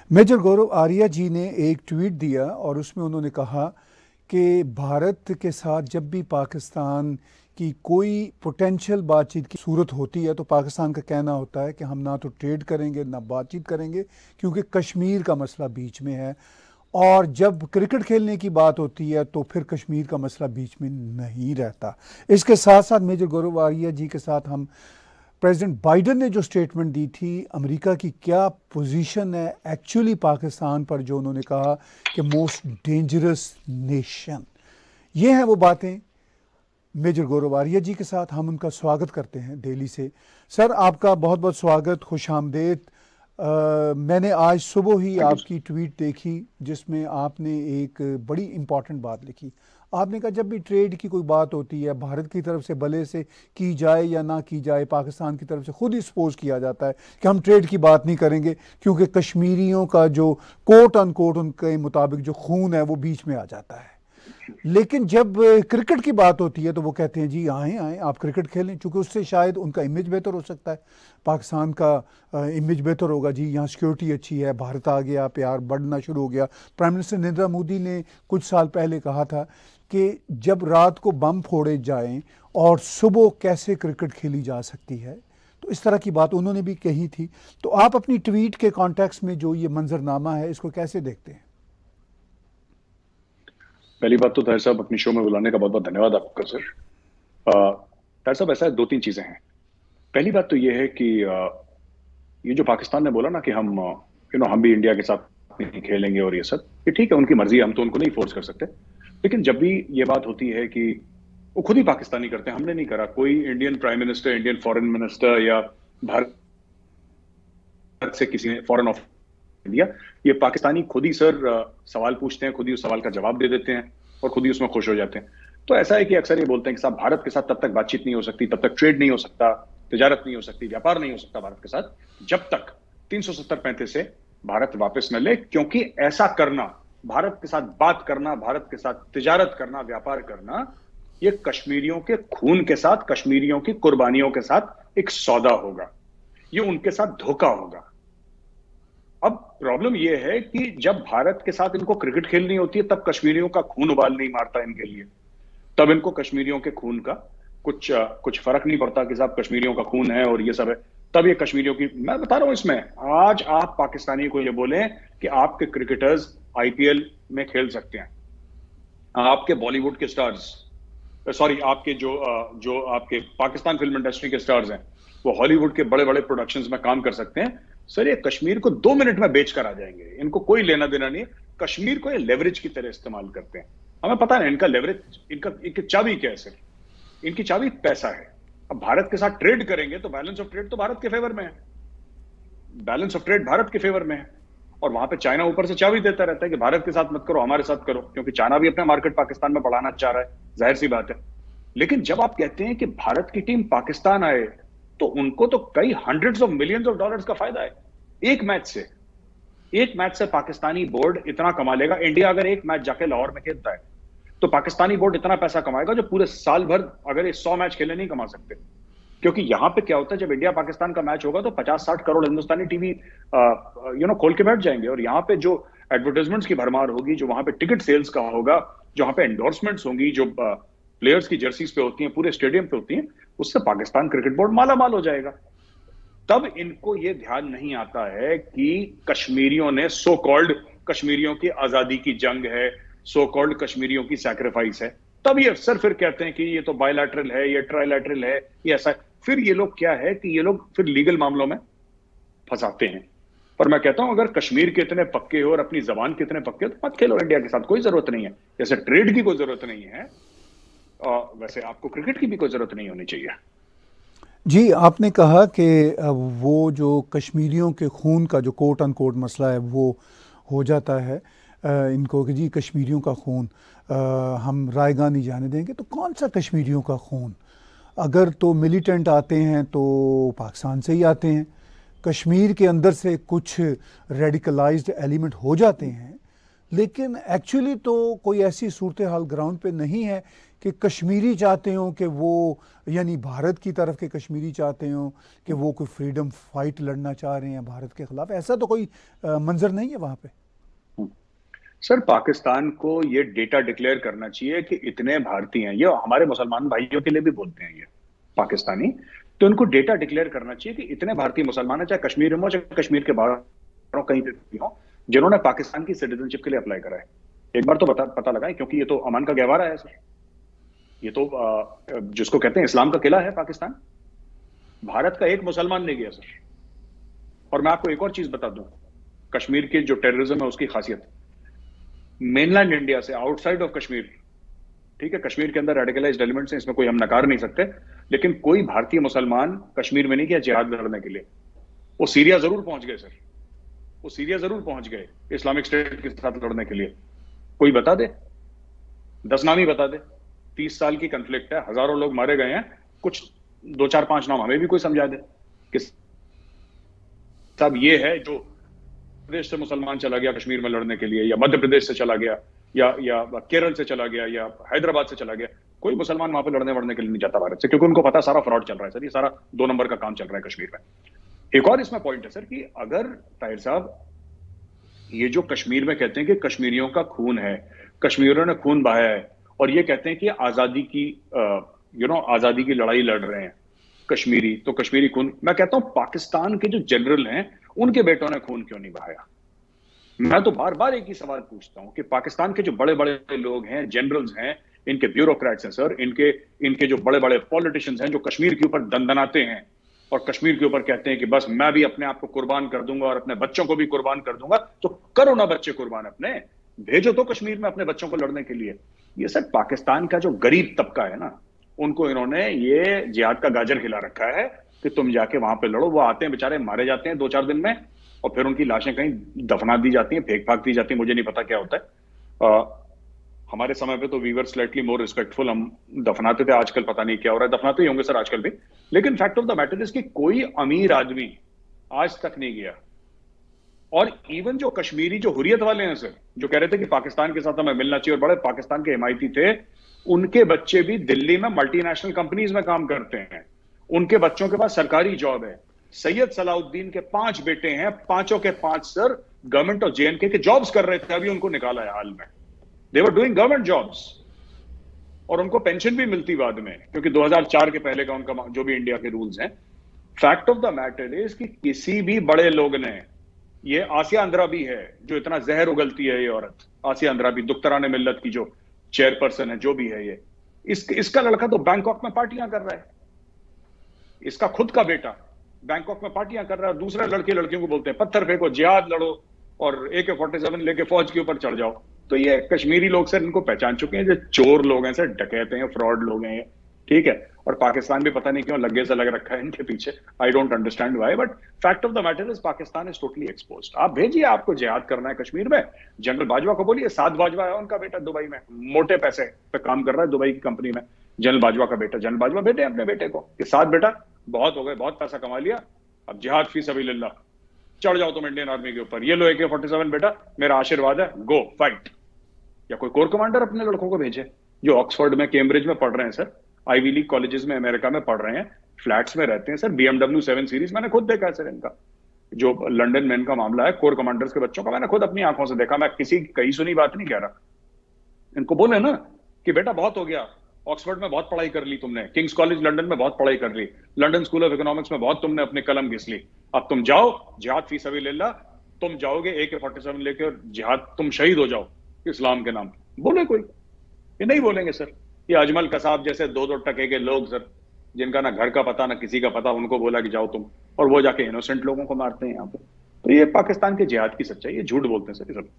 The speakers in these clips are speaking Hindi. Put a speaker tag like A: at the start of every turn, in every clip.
A: मेजर गौरव आर्या जी ने एक ट्वीट दिया और उसमें उन्होंने कहा कि भारत के साथ जब भी पाकिस्तान की कोई पोटेंशियल बातचीत की सूरत होती है तो पाकिस्तान का कहना होता है कि हम ना तो ट्रेड करेंगे ना बातचीत करेंगे क्योंकि कश्मीर का मसला बीच में है। और जब क्रिकेट खेलने की बात होती है तो फिर कश्मीर का मसला बीच में नहीं रहता। इसके साथ साथ मेजर गौरव आर्या जी के साथ हम प्रेसिडेंट बाइडेन ने जो स्टेटमेंट दी थी अमेरिका की क्या पोजीशन है एक्चुअली पाकिस्तान पर, जो उन्होंने कहा कि मोस्ट डेंजरस नेशन, ये हैं वो बातें मेजर गौरव आर्या जी के साथ। हम उनका स्वागत करते हैं दिल्ली से। सर आपका बहुत बहुत स्वागत, खुश आमदेद। मैंने आज सुबह ही आपकी ट्वीट देखी जिसमें आपने एक बड़ी इम्पॉर्टेंट बात लिखी। आपने कहा जब भी ट्रेड की कोई बात होती है भारत की तरफ से भले से की जाए या ना की जाए, पाकिस्तान की तरफ से खुद ही सपोज किया जाता है कि हम ट्रेड की बात नहीं करेंगे क्योंकि कश्मीरियों का जो कोट अनकोट उनके मुताबिक जो खून है वो बीच में आ जाता है। लेकिन जब क्रिकेट की बात होती है तो वो कहते हैं जी आए आए आप क्रिकेट खेलें, क्योंकि उससे शायद उनका इमेज बेहतर हो सकता है, पाकिस्तान का इमेज बेहतर होगा, जी यहाँ सिक्योरिटी अच्छी है, भारत आ गया, प्यार बढ़ना शुरू हो गया। प्राइम मिनिस्टर नरेंद्र मोदी ने कुछ साल पहले कहा था कि जब रात को बम फोड़े जाएं और सुबह कैसे क्रिकेट खेली जा सकती है, तो इस तरह की बात उन्होंने भी कही थी। तो आप अपनी ट्वीट के कॉन्टेक्स्ट में जो ये मंजरनामा है इसको कैसे देखते हैं?
B: पहली बात तो ताहिर साहब अपनी शो में बुलाने का बहुत बहुत धन्यवाद आपका सर। ताहिर साहब ऐसा है, दो तीन चीजें हैं। पहली बात तो ये है कि ये जो पाकिस्तान ने बोला ना कि हम भी इंडिया के साथ नहीं खेलेंगे और ये सब, ये ठीक है, उनकी मर्जी है, हम तो उनको नहीं फोर्स कर सकते। लेकिन जब भी ये बात होती है कि वो खुद ही पाकिस्तानी करते हैं, हमने नहीं करा, कोई Indian prime minister, Indian foreign minister या भारत से किसी ने फॉरेन ऑफिस दिया, ये पाकिस्तानी खुद ही सर सवाल पूछते हैं, खुद ही उस सवाल का जवाब दे देते हैं और खुद ही उसमें खुश हो जाते हैं। तो ऐसा है कि अक्सर ये बोलते हैं कि साहब भारत के साथ तब तक बातचीत नहीं हो सकती, तब तक ट्रेड नहीं हो सकता, तिजारत नहीं हो सकती, व्यापार नहीं हो सकता भारत के साथ, जब तक 370-35 से भारत वापस न ले। क्योंकि ऐसा करना, भारत के साथ बात करना, भारत के साथ तिजारत करना, व्यापार करना, ये कश्मीरियों के खून के साथ, कश्मीरियों की कुर्बानियों के साथ एक सौदा होगा, ये उनके साथ धोखा होगा। अब प्रॉब्लम यह है कि जब भारत के साथ इनको क्रिकेट खेलनी होती है तब कश्मीरियों का खून उबाल नहीं मारता इनके लिए, तब इनको कश्मीरियों के खून का कुछ फर्क नहीं पड़ता कि साहब कश्मीरियों का खून है और ये सब है। तब ये कश्मीरियों की, मैं बता रहा हूं, इसमें आज आप पाकिस्तानी को ये बोलें कि आपके क्रिकेटर्स आईपीएल में खेल सकते हैं, आपके बॉलीवुड के स्टार्स, सॉरी आपके जो आपके पाकिस्तान फिल्म इंडस्ट्री के स्टार्स हैं, वो हॉलीवुड के बड़े बड़े प्रोडक्शंस में काम कर सकते हैं। सर ये कश्मीर को 2 मिनट में बेच कर आ जाएंगे, इनको कोई लेना देना नहीं है। कश्मीर को ये लेवरेज की तरह इस्तेमाल करते हैं। हमें पता है इनका लेवरेज, इनकी चाबी क्या है सर, इनकी चाबी पैसा है। अब भारत के साथ ट्रेड करेंगे तो बैलेंस ऑफ ट्रेड तो भारत के फेवर में है, बैलेंस ऑफ ट्रेड भारत के फेवर में है। और वहां पे चाइना ऊपर से चाबी देता रहता है कि भारत के साथ मत करो, हमारे साथ करो, क्योंकि चाइना भी अपना मार्केट पाकिस्तान में बढ़ाना चाह रहा है, जाहिर सी बात है। लेकिन जब आप कहते हैं कि भारत की टीम पाकिस्तान आए तो उनको तो कई hundreds of millions of dollars का फायदा है एक मैच से पाकिस्तानी बोर्ड इतना कमा लेगा। इंडिया अगर एक मैच जाके लाहौर में खेलता है तो पाकिस्तानी बोर्ड इतना पैसा कमाएगा जो पूरे साल भर अगर ये 100 मैच खेले नहीं कमा सकते। क्योंकि यहां पे क्या होता है, जब इंडिया पाकिस्तान का मैच होगा तो 50-60 करोड़ हिंदुस्तानी टीवी खोल के बैठ जाएंगे, और यहाँ पे जो एडवर्टाइजमेंट्स की भरमार होगी, जो वहां पे टिकट सेल्स का होगा, जो वहां पे एंडोर्समेंट्स होंगी, जो प्लेयर्स की जर्सीज पे होती हैं, पूरे स्टेडियम पे होती हैं, उससे पाकिस्तान क्रिकेट बोर्ड माला माल हो जाएगा। तब इनको यह ध्यान नहीं आता है कि कश्मीरियों ने, सो कॉल्ड कश्मीरियों की आजादी की जंग है, सो कॉल्ड कश्मीरियों की सैक्रिफाइस है। तब ये अफसर फिर कहते हैं कि ये तो बायलैटरल है, ये ट्राइलैटरल है, ये ऐसा है। फिर ये लोग क्या है कि ये लोग फिर लीगल मामलों में फंसाते हैं। पर मैं कहता हूं अगर कश्मीर के इतने पक्के हो और अपनी जबान के इतने पक्के हो तो मत खेलो इंडिया के साथ, कोई जरूरत नहीं है। जैसे ट्रेड की कोई जरूरत नहीं है, वैसे आपको क्रिकेट की भी कोई जरूरत नहीं होनी चाहिए।
A: जी, आपने कहा कि वो जो कश्मीरियों के खून का जो कोट अनकोट मसला है वो हो जाता है इनको कि जी कश्मीरियों का खून हम रायगा नहीं जाने देंगे। तो कौन सा कश्मीरियों का खून? अगर तो मिलिटेंट आते हैं तो पाकिस्तान से ही आते हैं, कश्मीर के अंदर से कुछ रेडिकलाइज्ड एलिमेंट हो जाते हैं लेकिन एक्चुअली तो कोई ऐसी सूरत हाल ग्राउंड पे नहीं है कि कश्मीरी चाहते हों कि वो, यानी भारत की तरफ के कश्मीरी चाहते हों कि वो कोई फ्रीडम फाइट लड़ना चाह रहे हैं भारत के खिलाफ। ऐसा तो कोई मंजर नहीं है वहाँ पे।
B: सर, पाकिस्तान को ये डेटा डिक्लेयर करना चाहिए कि इतने भारतीय हैं। ये हमारे मुसलमान भाइयों के लिए भी बोलते हैं ये पाकिस्तानी, तो उनको डेटा डिक्लेयर करना चाहिए कि इतने भारतीय मुसलमान हैं, चाहे कश्मीर में हो चाहे कश्मीर के बाहर हो, कहीं पे भी हो, जिन्होंने पाकिस्तान की सिटीजनशिप के लिए अप्लाई करा है। एक बार तो पता लगाएं, क्योंकि ये तो अमन का गहवारा है सर। ये तो जिसको कहते हैं इस्लाम का किला है पाकिस्तान। भारत का एक मुसलमान नहीं गया सर। और मैं आपको एक और चीज बता दूं, कश्मीर के जो टेररिज्म है उसकी खासियत, मेनलैंड इंडिया से आउटसाइड ऑफ कश्मीर, ठीक है, कश्मीर के अंदर रेडिकलाइज्ड एलिमेंट्स हैं, इसमें कोई हम नकार नहीं सकते, लेकिन कोई भारतीय मुसलमान कश्मीर में नहीं गया जिहाद लड़ने के लिए। वो सीरिया जरूर पहुंच गए सर, वो सीरिया जरूर पहुंच गए इस्लामिक स्टेट के साथ लड़ने के लिए। कोई बता दे, 10 नाम ही बता दे। 30 साल की कंफ्लिक्ट है, हजारों लोग मारे गए हैं, कुछ 2 4 5 नाम हमें भी कोई समझा दे कि साहब ये है जो प्रदेश से मुसलमान चला गया कश्मीर में लड़ने के लिए, या मध्य प्रदेश से चला गया, या केरल से चला गया, या हैदराबाद से चला गया। कोई मुसलमान वहां पे लड़ने के लिए नहीं जाता भारत से, क्योंकि उनको पता सारा फ्रॉड चल रहा है सर, ये सारा 2 नंबर का काम चल रहा है कश्मीर में। एक और इसमें पॉइंट है सर कि अगर ताहिर साहब ये जो कश्मीर में कहते हैं कि कश्मीरियों का खून है, कश्मीरियों ने खून बहाया है, और ये कहते हैं कि आजादी की आजादी की लड़ाई लड़ रहे हैं कश्मीरी, तो कश्मीरी खून, मैं कहता हूं पाकिस्तान के जो जनरल हैं उनके बेटों ने खून क्यों नहीं बहाया? मैं तो बार बार एक ही सवाल पूछता हूं कि पाकिस्तान के जो बड़े बड़े लोग हैं, जनरल्स हैं, इनके ब्यूरोक्रेट्स हैं सर, इनके जो बड़े बड़े पॉलिटिशियंस हैं जो कश्मीर के ऊपर दंदनाते हैं और कश्मीर के ऊपर कहते हैं कि बस मैं भी अपने आप को कुर्बान कर दूंगा और अपने बच्चों को भी कुर्बान कर दूंगा, तो करो ना बच्चे कुर्बान अपने, भेजो तो कश्मीर में अपने बच्चों को लड़ने के लिए। ये सर पाकिस्तान का जो गरीब तबका है ना, उनको इन्होंने ये जिहाद का गाजर खिला रखा है कि तुम जाके वहां पे लड़ो। वो आते हैं बेचारे, मारे जाते हैं 2 4 दिन में, और फिर उनकी लाशें कहीं दफना दी जाती हैं, फेंक फाक दी जाती है, मुझे नहीं पता क्या होता है। हमारे समय पे तो we were slightly more respectful, हम दफनाते थे, आजकल पता नहीं क्या हो रहा है, दफनाते ही होंगे सर आजकल भी। लेकिन fact of the matter is कि कोई अमीर आदमी आज तक नहीं गया। और इवन जो कश्मीरी जो हुर्रियत वाले हैं सर, जो कह रहे थे कि पाकिस्तान के साथ हमें मिलना चाहिए और बड़े पाकिस्तान के हिमायती थे, उनके बच्चे भी दिल्ली में मल्टीनेशनल कंपनीज में काम करते हैं, उनके बच्चों के पास सरकारी जॉब है। सैयद सलाउद्दीन के 5 बेटे हैं, 5 के 5 सर गवर्नमेंट ऑफ JNK के जॉब्स कर रहे थे, अभी उनको निकाला है हाल में। They were doing government jobs, और उनको पेंशन भी मिलती बाद में, क्योंकि 2004 के पहले का उनका जो भी इंडिया के रूल्स हैं। Fact of the matter is कि किसी भी बड़े लोग ने, ये आसिया अंद्राबी है जो इतना जहर उगलती है, ये औरत आसिया अंद्राबी, दुख्तरान मिल्लत की जो चेयरपर्सन है, जो भी है ये, इसका लड़का तो बैंकॉक में पार्टियां कर रहा है, इसका खुद का बेटा बैंकॉक में पार्टियां कर रहा है। दूसरे लड़कियों को बोलते हैं पत्थर फेंको, जिहाद लड़ो और AK-47 लेके फौज के ऊपर चढ़ जाओ। तो ये कश्मीरी लोग सर इनको पहचान चुके हैं, जो चोर लोग हैं सर, डकैते हैं, फ्रॉड लोग हैं, ठीक है। और पाकिस्तान भी पता नहीं क्यों लगे से लग रखा है इनके पीछे, I don't understand why, but fact of the matter is Pakistan is totally exposed. आप भेजिए, आपको जिहाद करना है कश्मीर में, जनरल बाजवा को बोलिए। साद बाजवा है उनका बेटा, दुबई में मोटे पैसे पे काम कर रहा है, दुबई की कंपनी में, जनरल बाजवा का बेटा। जनरल बाजवा बेटे अपने बेटे को कि साद बेटा बहुत हो गए, बहुत पैसा कमा लिया, अब जिहाद फी सबिलिल्लाह, चढ़ जाओ तुम इंडियन आर्मी के ऊपर, ये लो AK-47 बेटा, मेरा आशीर्वाद है, गो फाइट। या कोई कोर कमांडर अपने लड़कों को भेजे जो ऑक्सफोर्ड में, कैम्ब्रिज में पढ़ रहे हैं सर, आईवी लीग कॉलेजेस में अमेरिका में पढ़ रहे हैं, फ्लैट्स में रहते हैं सर, BMW 7 सीरीज मैंने खुद देखा है सर इनका। जो लंदन में इनका मामला है, कोर कमांडर्स के बच्चों का मैंने खुद अपनी आंखों से देखा। मैं किसी कहीं सुनी बात नहीं कह रहा। इनको बोले ना कि बेटा बहुत हो गया, ऑक्सफोर्ड में बहुत पढ़ाई कर ली तुमने, किंग्स कॉलेज लंदन में बहुत पढ़ाई कर ली, लंदन स्कूल ऑफ इकोनॉमिक्स में बहुत तुमने अपनी कलम घिस ली, अब तुम जाओ जिहाद फी सबिलिल्लाह, तुम जाओगे AK-47 लेके और जिहाद, तुम शहीद हो जाओ इस्लाम के नाम। बोले कोई? ये नहीं बोलेंगे सर। ये अजमल कसाब जैसे 2 टके के लोग सर, जिनका ना घर का पता ना किसी का पता, उनको बोला कि जाओ तुम, और वो जाके इनोसेंट लोगों को मारते हैं यहाँ पे। तो ये पाकिस्तान के जिहाद की सच्चाई, ये झूठ बोलते हैं सर ये सब।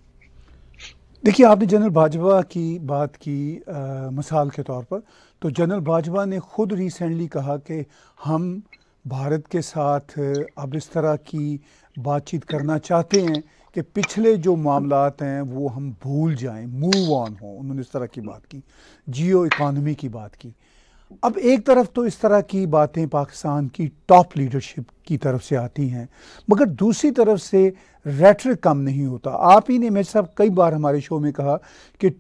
A: देखिए, आपने जनरल बाजवा की बात की मिसाल के तौर पर, तो जनरल बाजवा ने खुद रिसेंटली कहा कि हम भारत के साथ अब इस तरह की बातचीत करना चाहते हैं कि पिछले जो मामलात हैं वो हम भूल जाएं, मूव ऑन हो। उन्होंने इस तरह की बात की, जियो इकॉनमी की बात की। अब एक तरफ तो इस तरह की बातें पाकिस्तान की टॉप लीडरशिप की तरफ से आती हैं, मगर दूसरी तरफ से रेटरिक कम नहीं होता। आप ही ने मेरे साहब कई बार हमारे शो में कहा कि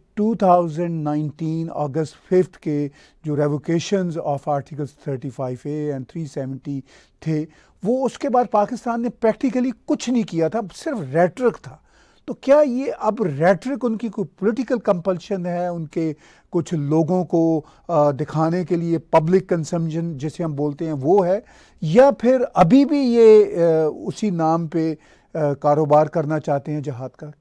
A: 2019 अगस्त 5 के जो रेवोकेशंस ऑफ आर्टिकल्स 35A एंड 370 थे, वो उसके बाद पाकिस्तान ने प्रैक्टिकली कुछ नहीं किया था, सिर्फ रेटरिक था। तो क्या ये अब रेटरिक उनकी कोई पॉलिटिकल कंपल्शन है, उनके कुछ लोगों को दिखाने के लिए पब्लिक कंजम्पशन जिसे हम बोलते हैं वो है, या फिर अभी भी ये उसी नाम पे कारोबार करना चाहते हैं जहाद का?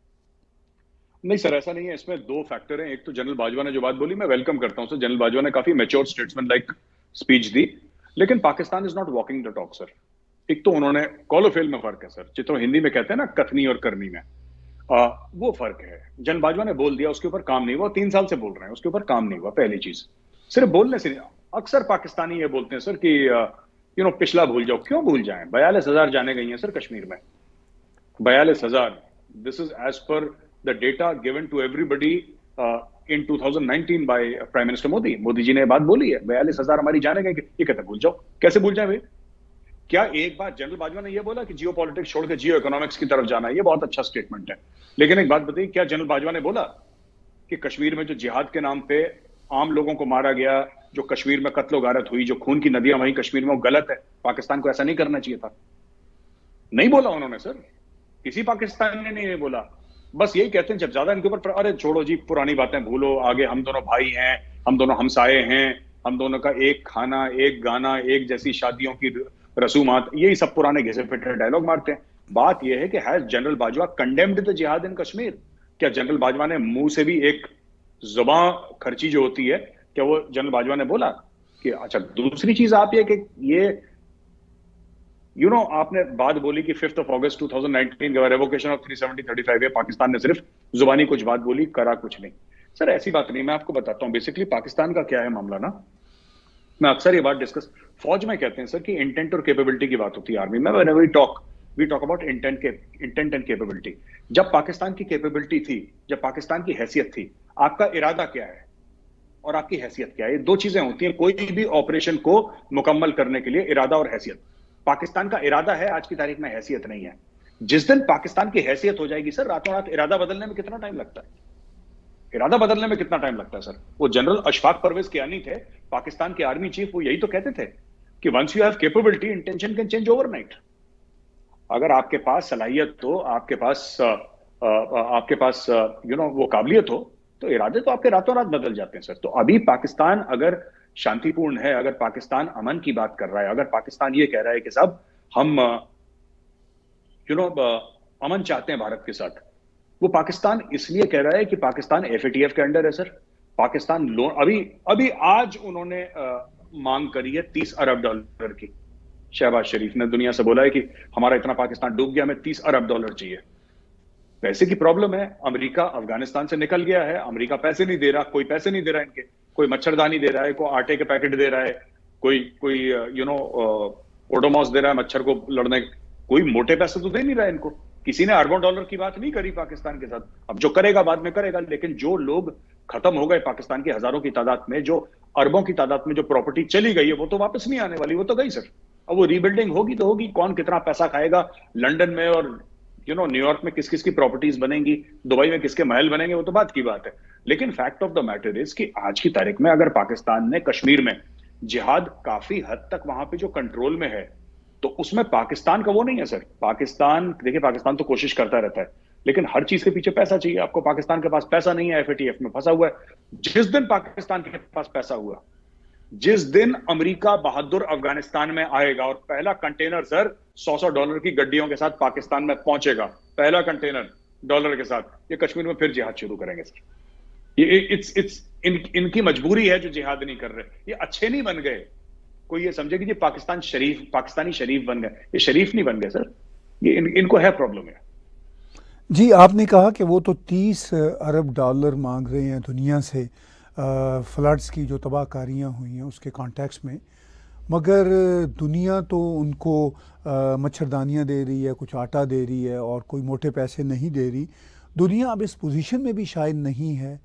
B: नहीं सर, ऐसा नहीं है। इसमें दो फैक्टर हैं। एक तो जनरल बाजवा ने जो बात बोली, मैं वेलकम करता हूं सर। जनरल बाजवा ने काफी मैच्योर स्टेट्समैन लाइक स्पीच दी, लेकिन Pakistan is not walking the talk sir. एक तो उन्होंने कॉलोफेल में फर्क है सर, जितना हिंदी में कहते हैं ना कथनी और करनी में, वो फर्क है। जनरल बाजवा ने बोल दिया, उसके ऊपर काम नहीं हुआ। 3 साल से बोल रहे हैं, उसके ऊपर काम नहीं हुआ। पहली चीज, सिर्फ बोलने से नहीं। अक्सर पाकिस्तानी ये बोलते हैं सर कि पिछला भूल जाओ। क्यों भूल जाएं? 42,000 जाने गई हैं सर कश्मीर में, 42,000। This is as per the data given to everybody in 2019 by prime minister Modi. Modi ji ने बात बोली है, 42,000 हमारी जाने गई। ये कहते भूल जाओ। कैसे भूल जाए भाई? क्या एक बार जनरल बाजवा ने यह बोला कि जियो पॉलिटिक्स छोड़ के जियो इकोनॉमिक्स की तरफ जाना है? ये बहुत अच्छा स्टेटमेंट है, लेकिन एक बात बताइए, क्या जनरल बाजवा ने बोला कि कश्मीर में जो जिहाद के नाम पे आम लोगों को मारा गया, जो कश्मीर में कत्लो गारत हुई, जो खून की नदियां वहीं कश्मीर में, वो गलत है, पाकिस्तान को ऐसा नहीं करना चाहिए था? नहीं बोला उन्होंने सर, किसी पाकिस्तानी ने नहीं बोला। बस यही कहते हैं जब ज्यादा इनके ऊपर, अरे छोड़ो जी, पुरानी बातें भूलो, आगे हम दोनों भाई हैं, हम दोनों हमसाए हैं, हम दोनों का एक खाना, एक गाना, एक जैसी शादियों की रसूमात, यही सब पुराने घिसे पिटे डायलॉग मारते हैं। बात यह है कि has general Bajwa condemned the jihad in Kashmir? क्या जनरल बाजवा ने मुंह से भी एक जुबान खर्ची जो होती है, क्या वो जनरल बाजवा ने बोला कि अच्छा? दूसरी चीज आप ये कि ये आपने बात बोली कि 5 अगस्त 2019 के रेवोकेशन ऑफ 370-35 है, पाकिस्तान ने सिर्फ जुबानी कुछ बात बोली, करा कुछ नहीं। सर ऐसी बात नहीं, मैं आपको बताता हूं बेसिकली पाकिस्तान का क्या है मामला ना। मैं अक्सर ये बात डिस्कस फौज में कहते हैं सर कि इंटेंट और कैपेबिलिटी की बात होती है आर्मी में। Whenever we talk about intent and capability. जब पाकिस्तान की कैपेबिलिटी थी, जब पाकिस्तान की हैसियत थी, आपका इरादा क्या है और आपकी हैसियत क्या है? ये दो चीजें होती हैं कोई भी ऑपरेशन को मुकम्मल करने के लिए, इरादा और हैसियत। पाकिस्तान का इरादा है, आज की तारीख में हैसियत नहीं है। जिस दिन पाकिस्तान की हैसियत हो जाएगी सर, रातों रात इरादा बदलने में कितना टाइम लगता है? इरादा बदलने में कितना टाइम लगता है सर? वो जनरल अशफाक परवेज कियानी थे, पाकिस्तान के आर्मी चीफ, वो यही तो कहते थे कि once you have capability, intention can change overnight. अगर आपके पास सलाहियत हो, आपके पास वो काबिलियत हो, तो इरादे तो आपके रातों रात बदल जाते हैं सर। तो अभी पाकिस्तान अगर शांतिपूर्ण है, अगर पाकिस्तान अमन की बात कर रहा है, अगर पाकिस्तान ये कह रहा है कि साहब हम अमन चाहते हैं भारत के साथ, वो पाकिस्तान इसलिए कह रहा है कि पाकिस्तान एफएटीएफ के अंडर है सर। पाकिस्तान लोन अभी आज उन्होंने मांग करी है 30 अरब डॉलर की। शहबाज शरीफ ने दुनिया से बोला है कि हमारा इतना पाकिस्तान डूब गया, हमें 30 अरब डॉलर चाहिए। पैसे की प्रॉब्लम है। अमेरिका अफगानिस्तान से निकल गया है, अमेरिका पैसे नहीं दे रहा, कोई पैसे नहीं दे रहा इनके, कोई मच्छरदानी दे रहा है, कोई आटे के पैकेट दे रहा है, कोई ओडोमॉस दे रहा है मच्छर को लड़ने, कोई मोटे पैसे तो दे नहीं रहा है इनको। किसी ने अरबों डॉलर की बात नहीं करी पाकिस्तान के साथ। अब जो करेगा बाद में करेगा, लेकिन जो लोग खत्म हो गए पाकिस्तान की हजारों की तादाद में, जो अरबों की तादाद में जो प्रॉपर्टी चली गई है, वो तो वापस नहीं आने वाली, वो तो गई सर। अब वो रीबिल्डिंग होगी तो होगी, कौन कितना पैसा खाएगा, लंदन में और न्यूयॉर्क में किस किस की प्रॉपर्टीज बनेंगी, दुबई में किसके महल बनेंगे, वो तो बात की बात है। लेकिन fact of the matter is कि आज की तारीख में अगर पाकिस्तान ने कश्मीर में जिहाद काफी हद तक वहां पे जो कंट्रोल में है, तो उसमें पाकिस्तान का वो नहीं है सर। पाकिस्तान, देखिए पाकिस्तान तो कोशिश करता रहता है, लेकिन हर चीज के पीछे पैसा चाहिए आपको। पाकिस्तान के पास पैसा नहीं है, एफएटीएफ में फंसा हुआ है। जिस दिन पाकिस्तान के पास पैसा हुआ, जिस दिन अमेरिका बहादुर अफगानिस्तान में आएगा और पहला कंटेनर सर $100 की गड्डियों के साथ पाकिस्तान में पहुंचेगा, पहला कंटेनर डॉलर के साथ, ये कश्मीर में फिर जिहाद शुरू करेंगे सर। ये इनकी मजबूरी है जो जिहाद नहीं कर रहे। ये अच्छे नहीं बन गए, कोई ये समझे कि ये पाकिस्तानी शरीफ बन गए, ये शरीफ नहीं बन गए सर। ये इनको है प्रॉब्लम है।
A: जी, आपने कहा कि वो तो 30 अरब डॉलर मांग रहे हैं दुनिया से फ्लड्स की जो तबाहकारियाँ हुई हैं उसके कॉन्टेक्स्ट में, मगर दुनिया तो उनको मच्छरदानियाँ दे रही है, कुछ आटा दे रही है और कोई मोटे पैसे नहीं दे रही। दुनिया अब इस पोजीशन में भी शायद नहीं है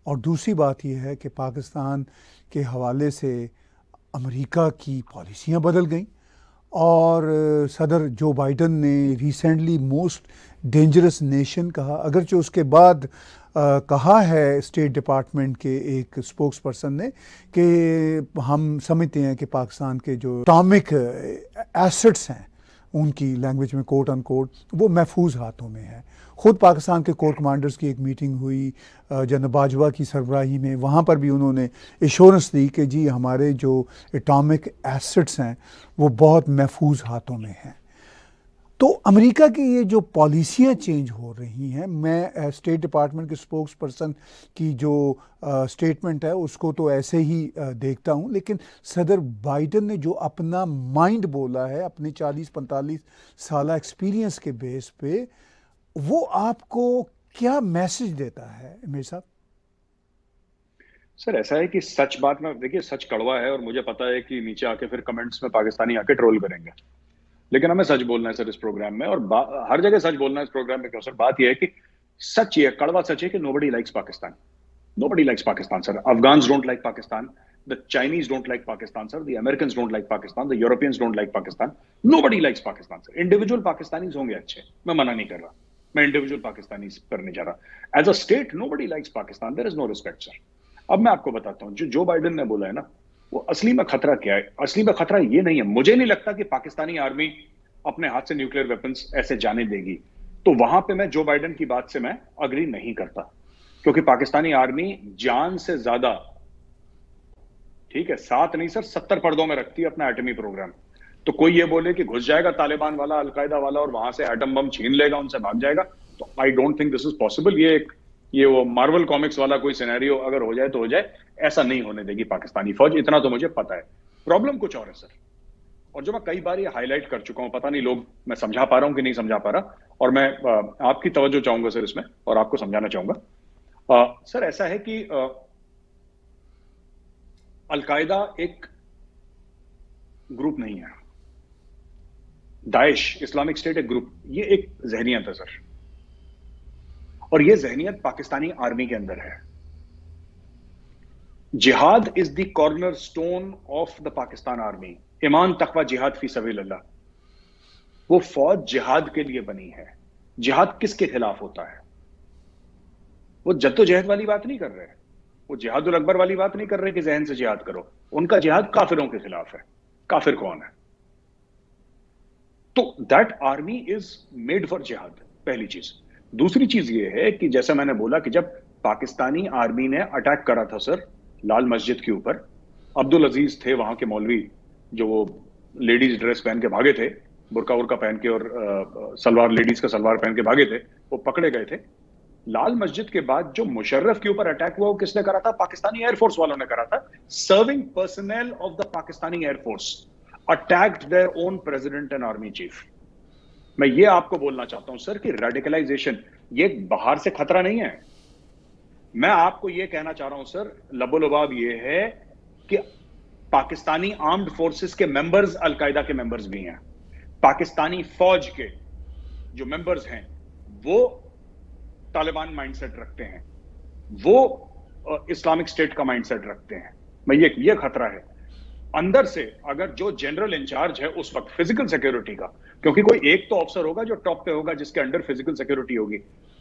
A: और दूसरी बात यह है कि पाकिस्तान के हवाले से अमेरिका की पॉलिसियां बदल गईं और सदर जो बाइडन ने रिसेंटली मोस्ट डेंजरस नेशन कहा, अगरचे उसके बाद कहा है स्टेट डिपार्टमेंट के एक स्पोक्स पर्सन ने कि हम समझते हैं कि पाकिस्तान के जो एटॉमिक एसेट्स हैं उनकी लैंग्वेज में कोट अनकोट वो महफूज हाथों में है। ख़ुद पाकिस्तान के कोर कमांडर्स की एक मीटिंग हुई जनरल बाजवा की सरबराही में, वहाँ पर भी उन्होंने एश्योरेंस दी कि जी हमारे जो एटॉमिक एसेट्स हैं वो बहुत महफूज हाथों में हैं। तो अमेरिका की ये जो पॉलिसियाँ चेंज हो रही हैं, मैं स्टेट डिपार्टमेंट के स्पोक्स पर्सन की जो स्टेटमेंट है उसको तो ऐसे ही देखता हूँ, लेकिन सदर बाइडन ने जो अपना माइंड बोला है अपने 40-45 साल एक्सपीरियंस के बेस पे, वो आपको क्या मैसेज देता है मेरे साहब?
B: सर ऐसा है कि सच बात में देखिए, सच कड़वा है और मुझे पता है कि नीचे आके फिर कमेंट्स में पाकिस्तानी आके ट्रोल करेंगे, लेकिन हमें सच बोलना है सर इस प्रोग्राम में, और हर जगह सच बोलना है इस प्रोग्राम में। क्यों सर? बात यह है कि सच ये कड़वा सच है कि nobody likes Pakistan, nobody likes Pakistan sir. Afghans don't like Pakistan, the Chinese don't like Pakistan sir, the Americans don't like Pakistan, the Europeans don't like Pakistan, nobody likes Pakistan sir. Individual Pakistanis होंगे अच्छे, मैं मना नहीं कर रहा, मैं इंडिविजुअल पाकिस्तानी करने जा रहा। As a state nobody likes Pakistan, there is no respect sir. अब मैं आपको बताता हूं, जो बाइडेन ने बोला है ना, वो असली में खतरा क्या है? असली में खतरा ये नहीं है, मुझे नहीं लगता कि पाकिस्तानी आर्मी अपने हाथ से न्यूक्लियर वेपन्स ऐसे जाने देगी। तो वहां पे मैं जो बाइडेन की बात से मैं अग्री नहीं करता, क्योंकि पाकिस्तानी आर्मी जान से ज्यादा, ठीक है, 7 नहीं सर 70 पर्दों में रखती है अपना एटमी प्रोग्राम। तो कोई ये बोले कि घुस जाएगा तालिबान वाला, अलकायदा वाला और वहां से एटम बम छीन लेगा, उनसे भाग जाएगा, तो I don't think this is possible. ये वो मार्वल कॉमिक्स वाला कोई सिनेरियो अगर हो जाए तो हो जाए, ऐसा नहीं होने देगी पाकिस्तानी फौज, इतना तो मुझे पता है। प्रॉब्लम कुछ और है सर, और जो मैं कई बार ये हाईलाइट कर चुका हूं, पता नहीं लोग मैं समझा पा रहा हूं कि नहीं समझा पा रहा, और मैं आपकी तवज्जो चाहूंगा सर इसमें और आपको समझाना चाहूंगा। सर ऐसा है कि अलकायदा एक ग्रुप नहीं है, दाइश इस्लामिक स्टेट एक ग्रुप, ये एक जहनियत है सर, और ये जहनियत पाकिस्तानी आर्मी के अंदर है। Jihad is the cornerstone of the Pakistan army, ईमान तकवा जिहाद फी सबीलिल्लाह। वो फौज जिहाद के लिए बनी है। जिहाद किसके खिलाफ होता है? वो जद्दोजहद वाली बात नहीं कर रहे, वो जिहादुल अकबर वाली बात नहीं कर रहे कि जहन से जिहाद करो। उनका जिहाद काफिरों के खिलाफ है। काफिर कौन है? तो that army is made for jihad, पहली चीज। दूसरी चीज ये है कि जैसा मैंने बोला कि जब पाकिस्तानी आर्मी ने अटैक करा था सर लाल मस्जिद के ऊपर, अब्दुल अजीज थे वहां के मौलवी, जो वो लेडीज ड्रेस पहन के भागे थे, बुरका उर्का पहन के और सलवार, लेडीज का सलवार पहन के भागे थे, वो पकड़े गए थे। लाल मस्जिद के बाद जो मुशर्रफ के ऊपर अटैक हुआ वो किसने करा था? पाकिस्तानी एयरफोर्स वालों ने करा था। Serving personnel of the Pakistani air force attacked their own president and army chief. मैं ये आपको बोलना चाहता हूं सर कि रेडिकलाइजेशन ये बाहर से खतरा नहीं है। मैं आपको ये कहना चाह रहा हूं सर, लबोलबाब ये है कि पाकिस्तानी आर्म्ड फोर्सेस के मेंबर्स अलकायदा के मेंबर्स भी हैं। पाकिस्तानी फौज के जो मेंबर्स हैं वो तालिबान माइंडसेट रखते हैं, वो इस्लामिक स्टेट का माइंडसेट रखते हैं। मैं ये खतरा है अंदर से। अगर जो जनरल इंचार्ज है उस वक्त फिजिकल सिक्योरिटी का, क्योंकि कोई एक तो ऑफिसर होगा जो टॉप पे होगा जिसके अंडर फिजिकल सिक्योरिटी होगी,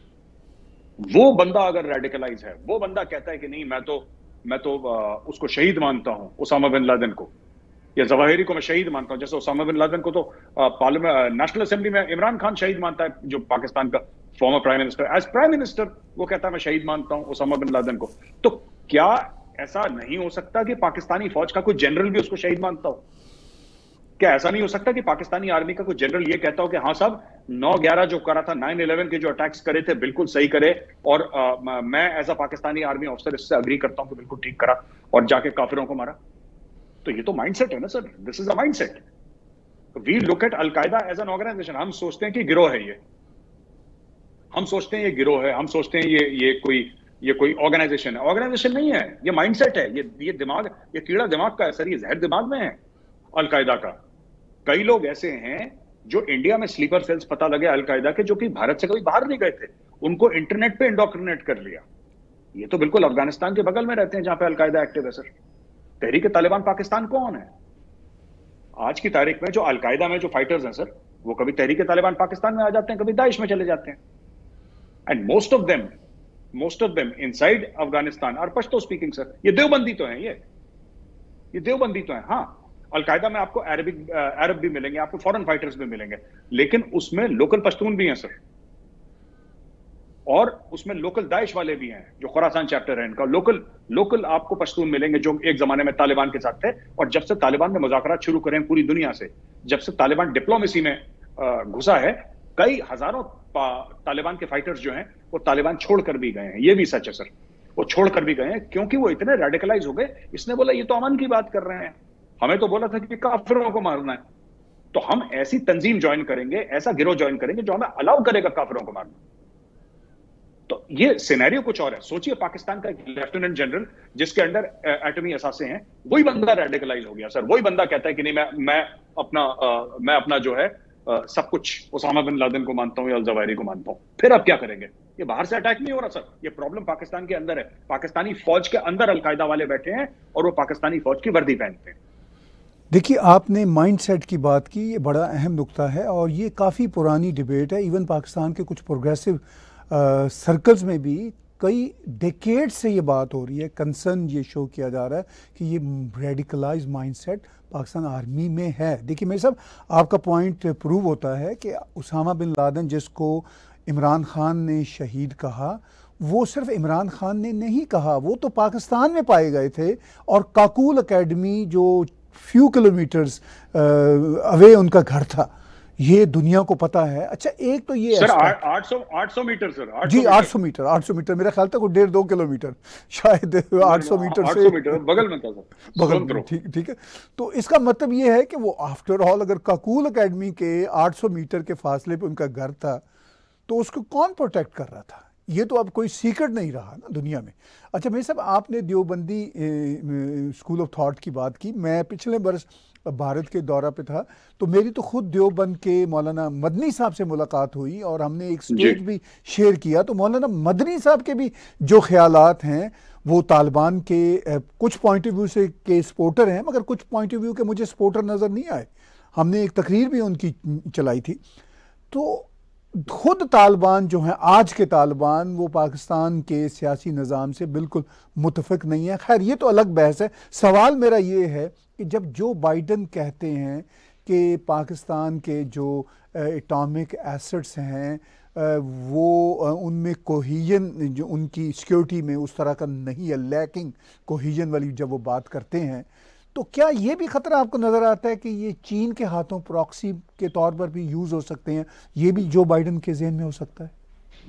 B: वो बंदा अगर रेडिकलाइज है, वो बंदा कहता है कि नहीं मैं तो उसको शहीद मानता हूं, उसामा बिन लादेन को या जवाहिरी को मैं शहीद मानता हूं। जैसे उसामा बिन लादेन को तो पार्लियामेंट नेशनल असेंबली में इमरान खान शहीद मानता है, जो पाकिस्तान का former prime minister. As prime minister वो कहता है मैं शहीद मानता हूं उसामा बिन लादेन को। तो क्या ऐसा नहीं हो सकता कि पाकिस्तानी फौज का कोई जनरल भी उसको शहीद मानता हो? क्या ऐसा नहीं हो सकता कि पाकिस्तानी आर्मी का कोई जनरल ये कहता हो कि हाँ साहब 9/11 जो करा था, 9/11 के जो अटैक्स करे थे बिल्कुल सही करे, और मैं as a Pakistani army officer इससे अग्री करता हूं कि बिल्कुल ठीक करा, और जाके काफिरों को मारा? तो ये तो माइंडसेट है ना sir, this is a mindset. We look at Al Qaeda as an organisation. हम सोचते हैं कि गिरोह है ये, हम सोचते हैं ये गिरोह है, हम सोचते हैं ये कोई ऑर्गेनाइजेशन है। ऑर्गेनाइजेशन नहीं है, ये माइंडसेट है, ये दिमाग, ये कीड़ा दिमाग का है सर, ये जहर दिमाग में है अलकायदा का। कई लोग ऐसे हैं जो इंडिया में स्लीपर सेल्स पता लगे अलकायदा के, जो कि भारत से कभी बाहर नहीं गए थे, उनको इंटरनेट पे इंडोक्ट्रिनेट कर लिया। ये तो बिल्कुल अफगानिस्तान के बगल में रहते हैं जहां पे अलकायदा एक्टिव है सर। तहरीक तालिबान पाकिस्तान कौन है? आज की तारीख में जो अलकायदा में जो फाइटर्स हैं सर, वो कभी तहरीक तालिबान पाकिस्तान में आ जाते हैं, कभी दाइश में चले जाते हैं। And most of them inside Afghanistan are Pashto speaking sir. ये देवबंदी तो है, ये देवबंदी तो है। हाँ, अलकायदा में आपको अरब भी मिलेंगे, आपको फॉरेन फाइटर्स भी मिलेंगे, लेकिन उसमें लोकल पश्तून भी हैं सर, और उसमें लोकल दाइश वाले भी हैं जो खुरासान चैप्टर है इनका। लोकल आपको पश्तून मिलेंगे जो एक जमाने में तालिबान के साथ थे, और जब से तालिबान ने मुज़ाकरात शुरू करे हैं पूरी दुनिया से, जब से तालिबान डिप्लोमेसी में घुसा है, कई हजारों तालिबान के फाइटर्स जो हैं वो तालिबान छोड़कर भी गए हैं। ये भी सच है सर, वो छोड़कर भी गए हैं क्योंकि वो इतने रेडिकलाइज हो गए। इसने बोला ये तो अमन की बात कर रहे हैं, हमें तो बोला था कि काफिरों को मारना है, तो हम ऐसी तंजीम ज्वाइन करेंगे, ऐसा गिरोह ज्वाइन करेंगे जो हमें अलाउ करेगा काफिरों को मारना। तो ये सिनेरियो कुछ और है। सोचिए पाकिस्तान का एक लेफ्टिनेंट जनरल जिसके अंडर एटमी असासे हैं, वही बंदा रेडिकलाइज हो गया सर। वही बंदा कहता है कि नहीं, मैं अपना जो है सब कुछ उसामा बिन लादेन को मानता हूं या अल-जवाहिरी को मानता हूं। फिर अब क्या करेंगे? ये बाहर से अटैक नहीं हो रहा सर, ये प्रॉब्लम पाकिस्तान के अंदर है। पाकिस्तानी फौज के अंदर अलकायदा वाले बैठे हैं और वो पाकिस्तानी फौज की वर्दी पहनते हैं।
A: देखिए, आपने माइंडसेट की बात की, ये बड़ा अहम नुक्ता है और ये काफ़ी पुरानी डिबेट है। इवन पाकिस्तान के कुछ प्रोग्रेसिव सर्कल्स में भी कई डेकेड से ये बात हो रही है, कंसर्न ये शो किया जा रहा है कि ये रेडिकलाइज माइंडसेट पाकिस्तान आर्मी में है। देखिए मेरे साहब, आपका पॉइंट प्रूव होता है कि उसामा बिन लादेन जिसको इमरान खान ने शहीद कहा, वो सिर्फ इमरान खान ने नहीं कहा, वो तो पाकिस्तान में पाए गए थे, और काकूल एकेडमी जो फ्यू किलोमीटर्स अवे उनका घर था, ये दुनिया को पता है। अच्छा, एक तो ये
B: सर 800 मीटर सर,
A: जी 800 मीटर मेरा ख्याल था, 1.5-2 किलोमीटर शायद, 800 मीटर से
B: 800 मीटर बगल में था सर,
A: बगल में। ठीक है। तो इसका मतलब ये है कि वो आफ्टर ऑल अगर काकूल एकेडमी के 800 मीटर के फासले पे उनका घर था, तो उसको कौन प्रोटेक्ट कर रहा था? ये तो अब कोई सीक्रेट नहीं रहा ना दुनिया में। अच्छा मेरे साहब, आपने देवबंदी स्कूल ऑफ थॉट की बात की। मैं पिछले बरस भारत के दौरा पे था, तो मेरी तो खुद देवबंद के मौलाना मदनी साहब से मुलाकात हुई और हमने एक स्टेज भी शेयर किया। तो मौलाना मदनी साहब के भी जो ख्यालात हैं, वो तालिबान के कुछ पॉइंट ऑफ व्यू से के सपोर्टर हैं, मगर कुछ पॉइंट ऑफ व्यू के मुझे सपोर्टर नज़र नहीं आए। हमने एक तकरीर भी उनकी चलाई थी। तो खुद तालिबान जो हैं, आज के तालिबान, वो पाकिस्तान के सियासी निज़ाम से बिल्कुल मुतफिक नहीं है। खैर ये तो अलग बहस है। सवाल मेरा ये है कि जब जो बाइडन कहते हैं कि पाकिस्तान के जो एटॉमिक एसेट्स हैं वो उनमें कोहीजन, जो उनकी सिक्योरिटी में उस तरह का नहीं है, लैकिंग कोहीजन वाली जब वो बात करते हैं, तो क्या ये भी खतरा आपको नजर आता है कि ये चीन के हाथों प्रॉक्सी के तौर पर भी यूज हो सकते हैं? ये भी जो बाइडन के ज़हन में हो सकता है?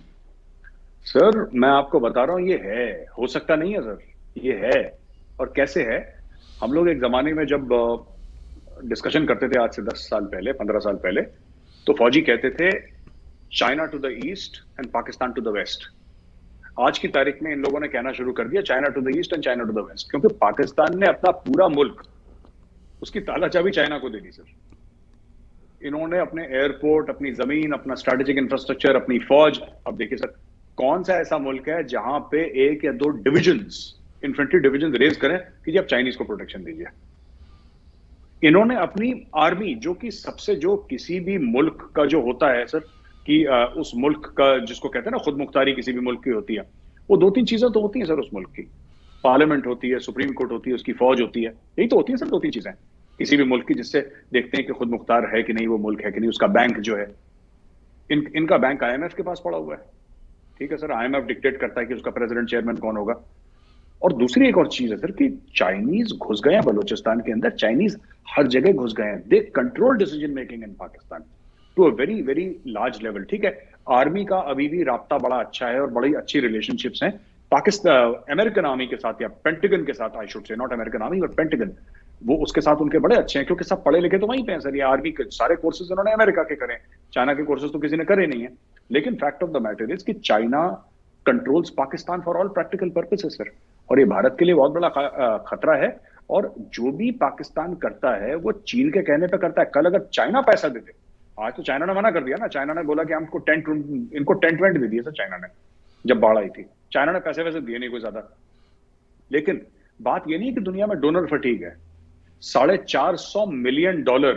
B: सर मैं आपको बता रहा हूं, ये है, हो सकता नहीं है सर, ये है। और कैसे है? हम लोग एक जमाने में जब डिस्कशन करते थे, आज से 10 साल पहले, 15 साल पहले, तो फौजी कहते थे China to the east and Pakistan to the west. आज की तारीख में इन लोगों ने कहना शुरू कर दिया China to the east and China to the west, क्योंकि पाकिस्तान ने अपना पूरा मुल्क, उसकी ताला चाबी चाइना को दे दी सर। इन्होंने अपने एयरपोर्ट, अपनी जमीन, अपना स्ट्रेटेजिक इंफ्रास्ट्रक्चर, अपनी फौज। अब देखिए सर, कौन सा ऐसा मुल्क है जहां पे 1 या 2 डिविजन्स, इन्फेंट्री डिविजन रेज करें कि जी आप चाइनीज को प्रोटेक्शन दीजिए? इन्होंने अपनी आर्मी, जो कि सबसे, जो किसी भी मुल्क का जो होता है सर, कि उस मुल्क का, जिसको कहते हैं ना खुद मुख्तारी किसी भी मुल्क की होती है, वो 2-3 चीजें तो होती हैं सर उस मुल्क की। पार्लियामेंट होती है, सुप्रीम कोर्ट होती है, उसकी फौज होती है, यही तो होती है सर 2-3 चीजें किसी भी मुल्क की, जिससे देखते हैं कि खुद मुख्तार है कि नहीं वो मुल्क, है कि नहीं। उसका बैंक जो है, इनका बैंक IMF के पास पड़ा हुआ है, ठीक है सर। IMF डिक्टेट करता है कि उसका प्रेसिडेंट, चेयरमैन कौन होगा। और दूसरी एक और चीज है सर कि चाइनीज घुस गए हैं बलूचिस्तान के अंदर, चाइनीज हर जगह घुस गए हैं। They control decision making in Pakistan to a very very large level, ठीक है। आर्मी का अभी भी राब्ता बड़ा अच्छा है और बड़ी अच्छी रिलेशनशिप्स हैं पाकिस्तान, अमेरिकन आर्मी के साथ, या पेंटागन के साथ, I should say, not American army but Pentagon, वो उसके साथ उनके बड़े अच्छे हैं, क्योंकि सब पढ़े लिखे तो वहीं पे हैं सर। ये आर्मी के सारे कोर्सेज उन्होंने अमेरिका के करे, चाइना के कोर्सेज तो किसी ने करे नहीं है। लेकिन fact of the matter is कि China controls Pakistan for all practical purposes sir, और ये भारत के लिए बहुत बड़ा खतरा है। और जो भी पाकिस्तान करता है वो चीन के कहने पे करता है। कल अगर चाइना पैसा देते, आज तो चाइना ने मना कर दिया ना, चाइना ने बोला कि हमको इनको टेंट वेंट दे दिए सर चाइना ने, जब बाढ़ आई थी। चाइना ने पैसे वैसे दिए नहीं कोई ज्यादा, लेकिन बात ये नहीं कि दुनिया में डोनर फटीग है। $450 million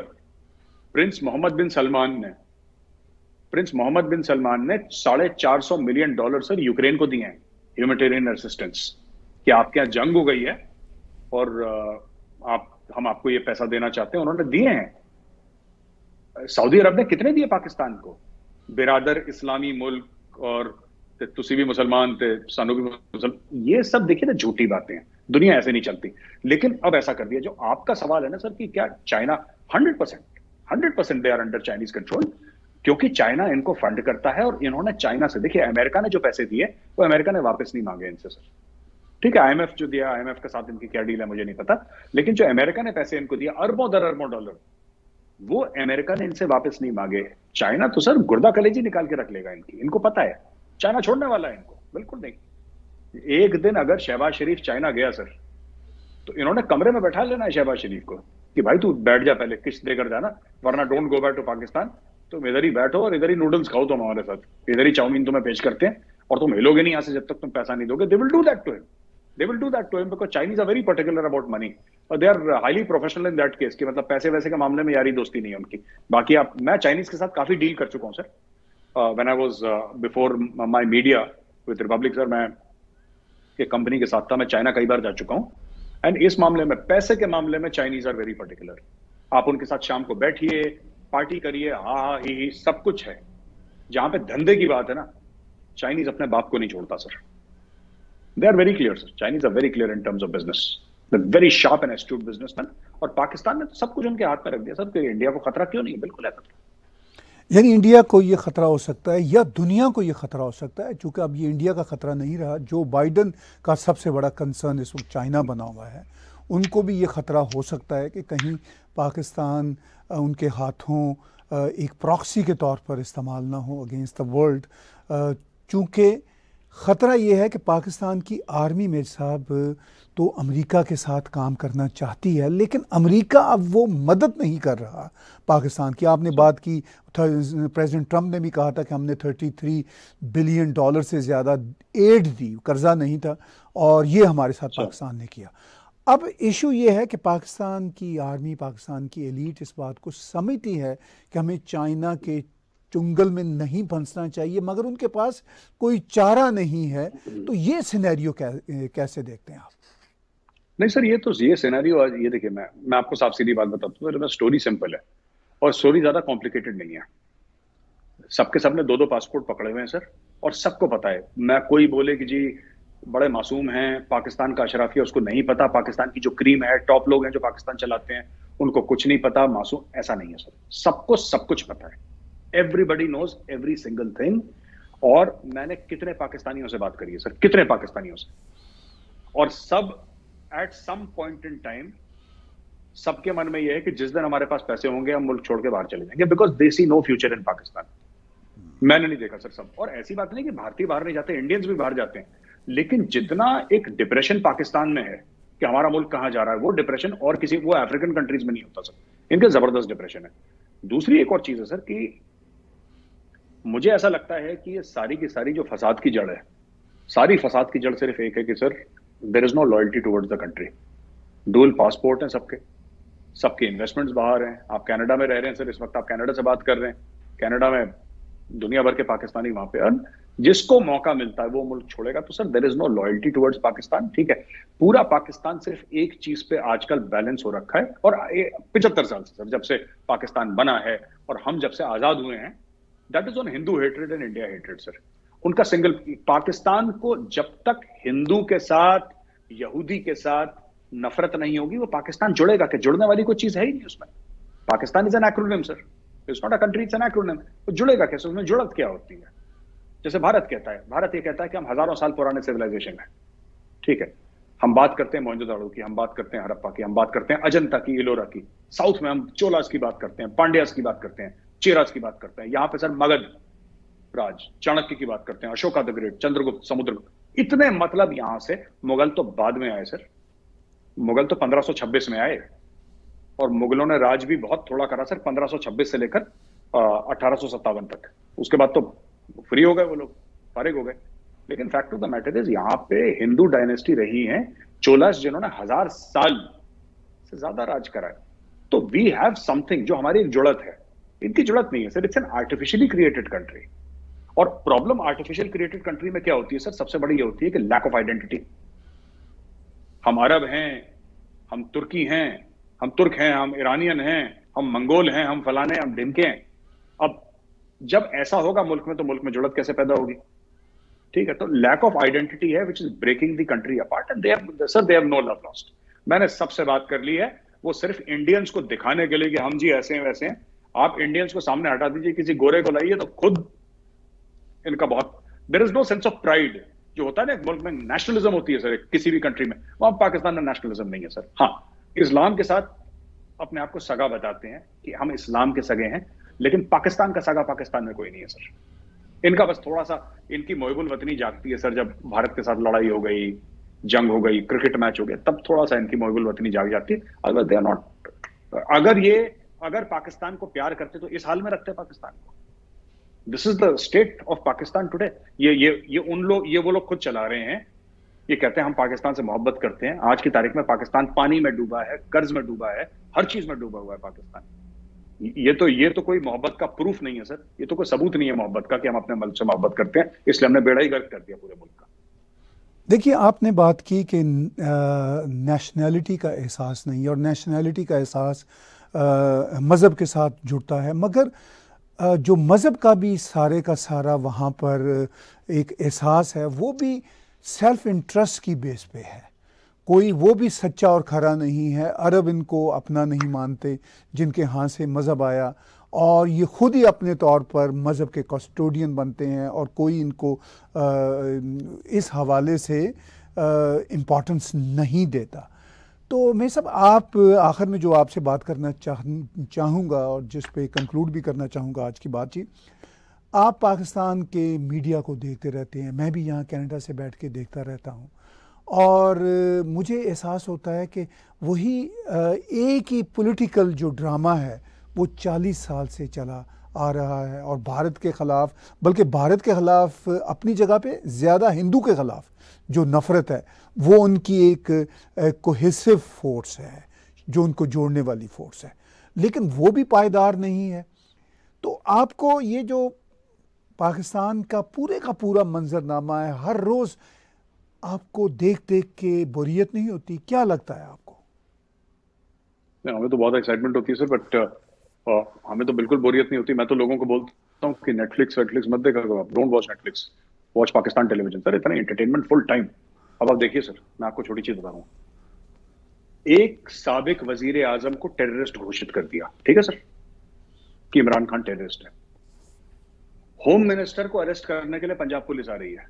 B: prince Mohammed bin Salman ने $450 सर यूक्रेन को दिए हैं, ह्यूमैनिटेरियन असिस्टेंस। कि आपके यहाँ जंग हो गई है और हम आपको ये पैसा देना चाहते हैं, उन्होंने दिए हैं। सऊदी अरब ने कितने दिए पाकिस्तान को? बिरादर इस्लामी मुल्क और तुसी भी मुसलमान थे, सानू भी मुसलमान, ये सब देखिए ना झूठी बातें हैं, दुनिया ऐसे नहीं चलती। लेकिन अब ऐसा कर दिया। जो आपका सवाल है ना सर कि क्या China 100% they are under Chinese control, क्योंकि चाइना इनको फंड करता है। और इन्होंने चाइना से, देखिए अमेरिका ने जो पैसे दिए वो अमेरिका ने वापस नहीं मांगे इनसे सर, ठीक है। आईएमएफ जो दिया, आईएमएफ के साथ इनकी क्या डील है मुझे नहीं पता, लेकिन जो अमेरिका ने पैसे इनको दिया अरबों $, वो अमेरिका ने इनसे वापस नहीं मांगे। चाइना तो सर गुर्दा कलेजी निकाल के रख लेगा इनकी, इनको पता है चाइना छोड़ने वाला है इनको, बिल्कुल नहीं। एक दिन अगर शहबाज शरीफ चाइना गया सर, तो इन्होंने कमरे में बैठा लेना है शहबाज शरीफ को कि भाई तू बैठ जा, पहले किस्त देकर जाना, वरना don't go back to Pakistan. तुम इधर ही बैठो और इधर ही नूडल्स खाओ तुम हमारे साथ, इधर ही चाउमीन तुम्हें पेश करते हैं और तुम हिलोगे नहीं यहां से जब तक तुम पैसा नहीं दोगे। They will do that to him, they will do that to him, because Chinese are very particular about money और they are highly professional in that case. कि मतलब पैसे वैसे के मामले में यारी दोस्ती नहीं है उनकी। बाकी मैं चाइनीज के साथ काफी डील कर चुका हूं sir. When I was before my media with Republic sir, मैं के कंपनी के साथ था, मैं चाइना कई बार जा चुका हूं। एंड इस मामले में, पैसे के मामले में चाइनीज आर वेरी पर्टिकुलर। आप उनके साथ शाम को बैठिए, पार्टी करिए, हा ही सब कुछ है। जहां पे धंधे की बात है ना, चाइनीज अपने बाप को नहीं छोड़ता sir. They are very clear sir, Chinese are very clear in terms of business, the very sharp and astute businessman. और पाकिस्तान ने तो सब कुछ उनके हाथ में रख दिया सर कि इंडिया को खतरा क्यों नहीं है, बिल्कुल है खतरा।
A: यानी इंडिया को ये खतरा हो सकता है या दुनिया को ये खतरा हो सकता है, चूंकि अब ये इंडिया का खतरा नहीं रहा। जो बाइडन का सबसे बड़ा कंसर्न इस वक्त चाइना बना हुआ है, उनको भी ये खतरा हो सकता है कि कहीं पाकिस्तान उनके हाथों एक प्रॉक्सी के तौर पर इस्तेमाल ना हो अगेंस्ट द वर्ल्ड। चूँकि ख़तरा ये है कि पाकिस्तान की आर्मी मेरे साहब तो अमेरिका के साथ काम करना चाहती है, लेकिन अमेरिका अब वो मदद नहीं कर रहा पाकिस्तान की। आपने बात की, प्रेसिडेंट ट्रंप ने भी कहा था कि हमने $33 बिलियन से ज़्यादा एड दी, कर्जा नहीं था, और ये हमारे साथ पाकिस्तान ने किया। अब इशू ये है कि पाकिस्तान की आर्मी, पाकिस्तान की एलीट इस बात को समझती है कि हमें चाइना के चुंगल में नहीं फंसना चाहिए, मगर उनके पास कोई चारा नहीं है। तो ये सिनेरियो कैसे देखते हैं आप?
B: नहीं सर, ये सिनेरियो, ये देखिए, मैं आपको साफ सीधी बात बताता हूँ। स्टोरी सिंपल है और स्टोरी ज्यादा कॉम्प्लिकेटेड नहीं है। सबके सबने 2-2 पासपोर्ट पकड़े हुए हैं सर, और सबको पता है। मैं कोई बोले कि जी बड़े मासूम हैं, पाकिस्तान का अशराफिया उसको नहीं पता, पाकिस्तान की जो क्रीम है, टॉप लोग हैं जो पाकिस्तान चलाते हैं, उनको कुछ नहीं पता, मासूम, ऐसा नहीं है सर। सबको सब कुछ पता है। Everybody knows every single thing. और मैंने कितने पाकिस्तानियों से बात करी है सर, कितने पाकिस्तानियों से, और सब at some point in time सबके मन में यह है कि जिस दिन हमारे पास पैसे होंगे हम मुल्क छोड़ के बाहर चले जाएंगे, because they see no future in Pakistan. मैंने नहीं देखा सर सब। और ऐसी बात नहीं कि भारतीय बाहर नहीं जाते, इंडियंस भी बाहर जाते हैं, लेकिन जितना एक डिप्रेशन पाकिस्तान में है कि हमारा मुल्क कहां जा रहा है, वो डिप्रेशन और किसी, वो अफ्रीकन कंट्रीज में नहीं होता सर। इनके जबरदस्त डिप्रेशन है। दूसरी एक और चीज है सर कि मुझे ऐसा लगता है कि ये सारी की सारी जो फसाद की जड़ है, सारी फसाद की जड़ सिर्फ एक है कि sir there is no loyalty towards the country. Dual passport है सबके, सबके इन्वेस्टमेंट्स बाहर हैं। आप कनाडा में रह रहे हैं सर, इस वक्त आप कनाडा से बात कर रहे हैं, कनाडा में दुनिया भर के पाकिस्तानी वहां पे, और जिसको मौका मिलता है वो मुल्क छोड़ेगा। तो sir there is no loyalty towards Pakistan, ठीक है। पूरा पाकिस्तान सिर्फ एक चीज पे आजकल बैलेंस हो रखा है, और 75 साल से सर, जब से पाकिस्तान बना है और हम जब से आजाद हुए हैं, that is on Hindu hatred and India hatred sir. उनका सिंगल, पाकिस्तान को जब तक हिंदू के साथ, यहूदी के साथ नफरत नहीं होगी, वो पाकिस्तान जुड़ेगा। कि जुड़ने वाली कोई चीज है ही नहीं उसमें। Pakistan is an acronym sir, it's not a country, it's an acronym. वो जुड़ेगा कैसे? उसमें जुड़त क्या होती है? जैसे भारत कहता है, भारत ये कहता है कि हम हजारों साल पुराने सिविलाइजेशन है, ठीक है। हम बात करते हैं मोहनजोदाड़ो की, हम बात करते हैं हड़प्पा की, हम बात करते हैं अजंता की, इलोरा की। साउथ में हम चोलास की बात करते हैं, पांड्यास की बात करते हैं, चेरास की बात करते हैं। यहाँ पे सर मगध राज, चाणक्य की बात करते हैं, अशोका द ग्रेट, चंद्रगुप्त, समुद्रगुप्त। इतने मतलब यहां से, मुगल तो बाद में आए सर, मुगल तो 1526 में आए, और मुगलों ने राज भी बहुत थोड़ा करा सर, 1526 से लेकर 1857 तक। उसके बाद तो फ्री हो गए वो लोग, फारिग हो गए। लेकिन fact of the matter is यहाँ पे हिंदू डायनेस्टी रही है चोलास, जिन्होंने 1000 साल से ज्यादा राज करा है। तो वी हैव समथिंग जो हमारी एक जुड़त है। इनकी जुड़त नहीं है sir, it's an artificially created country. और प्रॉब्लम आर्टिफिशियल क्रिएटेड कंट्री में क्या होती है सर, सबसे बड़ी ये होती है कि लैक ऑफ आइडेंटिटी। हम अरब हैं, हम तुर्की हैं, हम तुर्क हैं, हम ईरानियन हैं, हम मंगोल हैं, हम फलाने, हम ढिमके हैं। अब जब ऐसा होगा मुल्क में, तो मुल्क में जुड़त कैसे पैदा होगी? ठीक है, तो लैक ऑफ आइडेंटिटी है which is breaking the country apart, and they have no love lost. मैंने सबसे बात कर ली है, वो सिर्फ इंडियंस को दिखाने के लिए कि हम जी ऐसे हैं वैसे हैं। आप इंडियंस को सामने हटा दीजिए, किसी गोरे को लाइए, तो खुद इनका बहुत, there is no sense of pride जो होता है ना एक मुल्क में। नेशनलिज्म होती है सर किसी भी कंट्री में, वहां पाकिस्तान में नेशनलिज्म नहीं है सर। हाँ, इस्लाम के साथ अपने आप को सगा बताते हैं कि हम इस्लाम के सगे हैं, लेकिन पाकिस्तान का सगा पाकिस्तान में कोई नहीं है सर। इनका बस थोड़ा सा इनकी मोहबुल वतनी जागती है सर, जब भारत के साथ लड़ाई हो गई, जंग हो गई, क्रिकेट मैच हो गया, तब थोड़ा सा इनकी मोहबुल वतनी जाग जाती है। अगर दे आर नॉट, अगर पाकिस्तान को प्यार करते तो इस हाल में रखते पाकिस्तान को। This is the state of Pakistan today. ये वो लोग खुद चला रहे हैं। ये कहते हैं हम पाकिस्तान से मोहब्बत करते हैं। आज की तारीख में पाकिस्तान पानी में डूबा है, कर्ज में डूबा है, हर चीज में डूबा हुआ है पाकिस्तान। ये तो कोई मोहब्बत का प्रूफ नहीं है सर, ये तो कोई सबूत नहीं है मोहब्बत का कि हम अपने मुल्क से मोहब्बत करते हैं, इसलिए हमने बेड़ा ही गर्क कर दिया पूरे मुल्क का।
A: देखिए, आपने बात की कि नेशनैलिटी का एहसास नहीं, और नेशनैलिटी का एहसास मज़हब के साथ जुड़ता है, मगर जो मज़हब का भी सारे का सारा वहाँ पर एक एहसास है, वो भी सेल्फ इंटरेस्ट की बेस पे है। कोई वो भी सच्चा और खरा नहीं है। अरब इनको अपना नहीं मानते जिनके यहाँ से मज़हब आया, और ये ख़ुद ही अपने तौर पर मज़हब के कस्टोडियन बनते हैं, और कोई इनको इस हवाले से इम्पोर्टेंस नहीं देता। तो मैं सब आप आखिर में जो आपसे बात करना चाहूँगा और जिस पे कंक्लूड भी करना चाहूँगा आज की बातचीत, आप पाकिस्तान के मीडिया को देखते रहते हैं, मैं भी यहाँ कनाडा से बैठ के देखता रहता हूँ, और मुझे एहसास होता है कि वही एक ही पॉलिटिकल जो ड्रामा है वो 40 साल से चला आ रहा है, और भारत के ख़िलाफ़, बल्कि भारत के ख़िलाफ़ अपनी जगह पे ज़्यादा हिंदू के ख़िलाफ़ जो नफ़रत है, वो उनकी एक कोहेसिव फोर्स है, जो उनको जोड़ने वाली फोर्स है, लेकिन वो भी पायदार नहीं है। तो आपको ये जो पाकिस्तान का पूरा मंजरनामा है, हर रोज़ आपको देख देख के बोरियत नहीं होती? क्या लगता है आपको?
B: हमें तो बहुत एक्साइटमेंट होती है सर, बट हमें तो बिल्कुल बोरियत नहीं होती। मैं तो लोगों को बोलता हूँ कि नेटफ्लिक्स मत देखा करो, आप don't watch Netflix, watch Pakistan television. Sir इतना एंटरटेनमेंट फुल टाइम। अब आप देखिए सर, मैं आपको छोटी चीज बता रहा हूँ। एक साबिक वजीर आजम को टेररिस्ट घोषित कर दिया, ठीक है सर, कि इमरान खान टेररिस्ट है। होम मिनिस्टर को अरेस्ट करने के लिए पंजाब पुलिस आ रही है,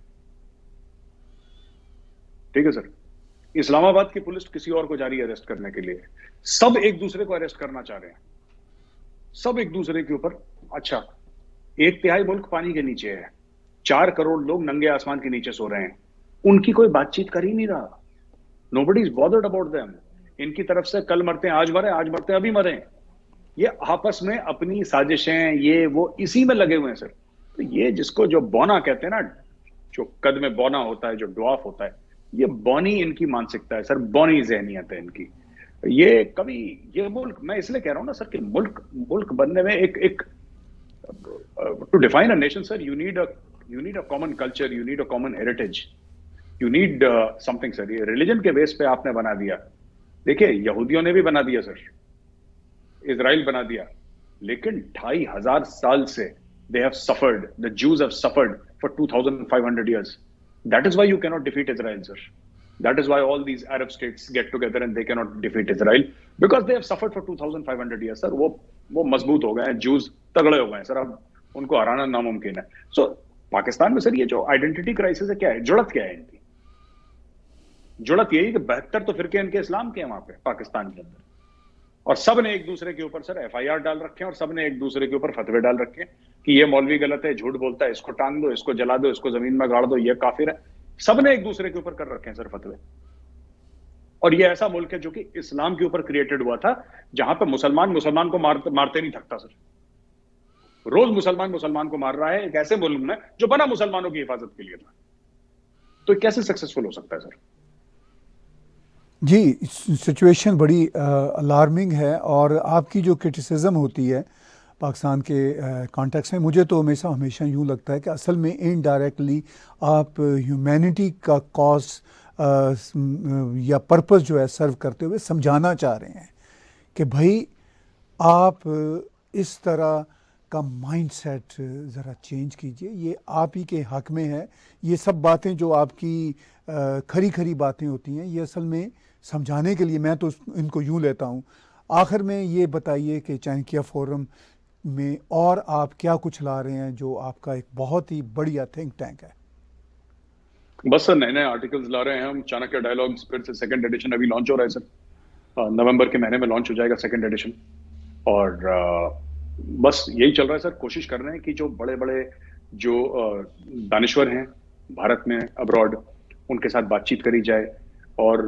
B: ठीक है सर। इस्लामाबाद की पुलिस किसी और को जा रही है अरेस्ट करने के लिए। सब एक दूसरे को अरेस्ट करना चाह रहे हैं, सब एक दूसरे के ऊपर। अच्छा, 1/3 मुल्क पानी के नीचे है, 4 करोड़ लोग नंगे आसमान के नीचे सो रहे हैं, उनकी कोई बातचीत कर ही नहीं रहा। Nobody is bothered about them. इनकी तरफ से कल मरते हैं आज मरे, आज मरते हैं अभी मरे। ये आपस में अपनी साजिशें, ये वो इसी में लगे हुए हैं सर। तो ये जिसको जो बौना कहते हैं ना, जो कद में बौना होता है, जो ड्वार्फ होता है, ये बौनी इनकी मानसिकता है सर, बौनी ज़हनियत है इनकी। ये कभी ये मुल्क, मैं इसलिए कह रहा हूं ना सर कि मुल्क बनने में एक to define a nation sir, you need a common culture, you need a common heritage, you need something sir. ये रिलीजन के बेस पे आपने बना दिया। देखिए, यहूदियों ने भी बना दिया सर, इजराइल बना दिया, लेकिन 2500 साल से they have suffered, the Jews have suffered for 2500 years. That is why you cannot defeat Israel, sir. That is why all these Arab states get together and they cannot defeat Israel, because they have suffered for 2500 years, sir. वो मजबूत हो गए हैं, जूज तगड़े हो गए हैं सर, अब उनको हराना नामुमकिन है। सो पाकिस्तान में सर ये जो आइडेंटिटी क्राइसिस है, क्या है, जुड़त क्या है इनकी? जुड़त यही कि 72 तो फिरके इनके इस्लाम के हैं वहां पे पाकिस्तान के अंदर, और सब ने एक दूसरे के ऊपर सर FIR डाल रखे हैं, और सब ने एक दूसरे के ऊपर फतवे डाल रखे हैं कि ये मौलवी गलत है, झूठ बोलता है, इसको टांग दो, इसको जला दो, इसको जमीन में गाड़ दो, ये काफिर है। सब ने एक दूसरे के ऊपर कर रखे हैं सर फतवे। और ये ऐसा मुल्क है जो कि इस्लाम के ऊपर क्रिएटेड हुआ था, जहां पर मुसलमान को मारते नहीं थकता सर। रोज मुसलमान को मार रहा है, एक ऐसे मुल्क में जो बना मुसलमानों की हिफाजत के लिए था। तो कैसे सक्सेसफुल हो सकता है सर?
A: जी, सिचुएशन बड़ी अलार्मिंग है और आपकी जो क्रिटिसिज्म होती है पाकिस्तान के कॉन्टेक्स्ट में, मुझे तो हमेशा यूँ लगता है कि असल में इनडायरेक्टली आप ह्यूमैनिटी का कॉज या पर्पस जो है सर्व करते हुए समझाना चाह रहे हैं कि भाई आप इस तरह का माइंडसेट ज़रा चेंज कीजिए, ये आप ही के हक में है। ये सब बातें जो आपकी खरी खरी बातें होती हैं, ये असल में समझाने के लिए मैं तो इनको यूँ लेता हूँ। आखिर में ये बताइए कि चाणक्य फोरम में और आप क्या कुछ ला रहे हैं जो आपका एक बहुत ही बढ़िया थिंक टैंक है?
B: बस सर नए नए आर्टिकल्स ला रहे हैं हम। चाणक्य डायलॉग्स फिर से सेकंड एडिशन अभी लॉन्च हो रहा है सर। नवंबर के महीने में लॉन्च हो जाएगा सेकंड एडिशन। और बस यही चल रहा है सर। कोशिश कर रहे हैं कि जो बड़े बड़े जो दानिश्वर हैं भारत में, अब्रॉड, उनके साथ बातचीत करी जाए। और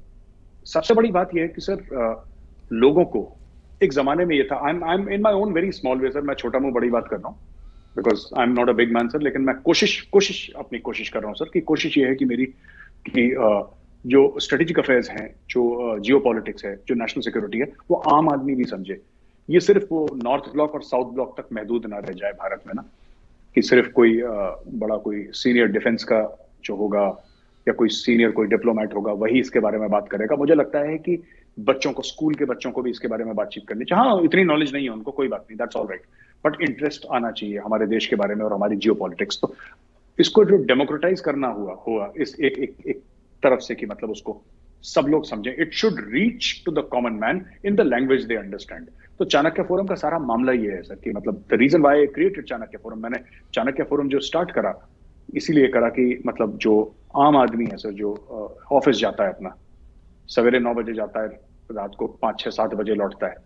B: सबसे बड़ी बात यह है कि सर लोगों को एक जमाने में ये था, I am in my own very small way sir, मैं छोटा मुंह बड़ी बात कर रहा हूँ because I am not a big man sir, लेकिन मैं अपनी कोशिश कर रहा हूँ सर। कि कोशिश ये है कि मेरी कि जो स्ट्रेटेजिक अफेयर्स हैं, जो जियो पॉलिटिक्स है, जो नेशनल सिक्योरिटी है, वो आम आदमी भी समझे। ये सिर्फ वो नॉर्थ ब्लॉक और साउथ ब्लॉक तक महदूद ना रह जाए भारत में ना, कि सिर्फ कोई बड़ा कोई सीनियर डिफेंस का जो होगा या कोई सीनियर कोई डिप्लोमेट होगा वही इसके बारे में बात करेगा। मुझे लगता है कि बच्चों को, स्कूल के बच्चों को भी इसके बारे में बातचीत करनी चाहिए। हाँ, इतनी नॉलेज नहीं है उनको, कोई बात नहीं, that's all right, but interest आना चाहिए हमारे देश के बारे में और हमारी जियो पॉलिटिक्स। तो इसको जो डेमोक्रेटाइज करना हुआ इस एक तरफ से कि मतलब उसको सब लोग समझें। It should reach to the common man in the language they understand. तो चाणक्य फोरम का सारा मामला ये है सर कि मतलब the reason why I created Chanakya Forum, मैंने चाणक्य फोरम जो स्टार्ट करा इसीलिए करा कि मतलब जो आम आदमी है सर, जो ऑफिस जाता है अपना, सवेरे 9 बजे जाता है, रात को 5, 6, 7 बजे लौटता है,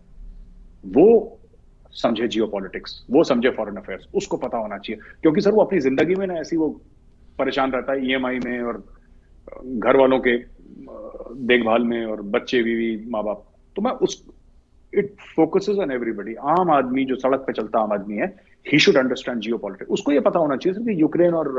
B: वो समझे जियो पॉलिटिक्स, वो समझे फॉरेन अफेयर्स, उसको पता होना चाहिए। क्योंकि सर वो अपनी जिंदगी में ना ऐसी वो परेशान रहता है ईएमआई में और घर वालों के देखभाल में और बच्चे, बीवी, माँ बाप। तो मैं उस इट फोकसेस ऑन एवरीबॉडी। आम आदमी जो सड़क पे चलता आम आदमी है, he should understand geopolitics. उसको ये पता होना चाहिए कि यूक्रेन और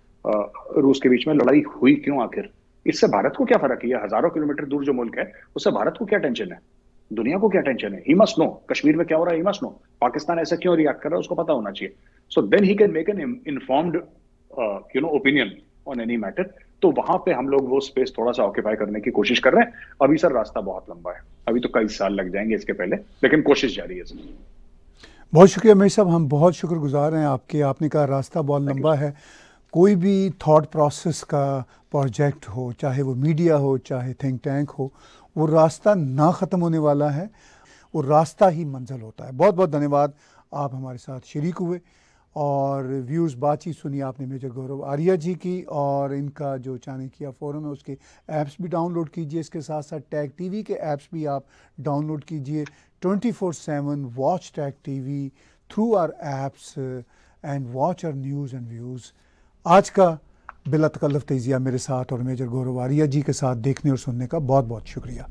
B: रूस के बीच में लड़ाई हुई क्यों आखिर, इससे भारत को क्या फर्क है, हजारों किलोमीटर दूर जो मुल्क है उससे भारत को क्या टेंशन है, दुनिया को क्या टेंशन है। ही मस्ट नो कश्मीर में क्या हो रहा है, ही मस्ट नो पाकिस्तान ऐसा क्यों रिएक्ट कर रहा है, उसको पता होना चाहिए। So then he can make an informed opinion on any matter. तो वहां पे हम लोग वो स्पेस थोड़ा सा ऑक्यूपाई करने की कोशिश कर रहे हैं। अभी सर रास्ता बहुत लंबा है, अभी तो कई साल लग जाएंगे इसके पहले, लेकिन कोशिश जारी है सर।
A: बहुत शुक्रिया मेरी साहब, हम बहुत शुक्रगुजार हैं आपके। आपने कहा रास्ता बहुत लंबा है। कोई भी थॉट प्रोसेस का प्रोजेक्ट हो, चाहे वो मीडिया हो, चाहे थिंक टैंक हो, वो रास्ता ना ख़त्म होने वाला है, वो रास्ता ही मंजिल होता है। बहुत बहुत धन्यवाद, आप हमारे साथ शरीक हुए और व्यूज़ बातचीत सुनी आपने मेजर गौरव आर्या जी की। और इनका जो चाणक्य फोरम है उसके ऐप्स भी डाउनलोड कीजिए, इसके साथ साथ टैग टीवी के ऐप्स भी आप डाउनलोड कीजिए। 24/7 watch Tag TV through our apps and watch our news and views. आज का बिला तकल्लुफ़ तज़िया मेरे साथ और मेजर गौरव आर्या जी के साथ देखने और सुनने का बहुत बहुत शुक्रिया।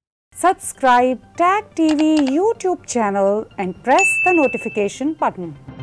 C: Subscribe TAG TV YouTube channel and press the notification button.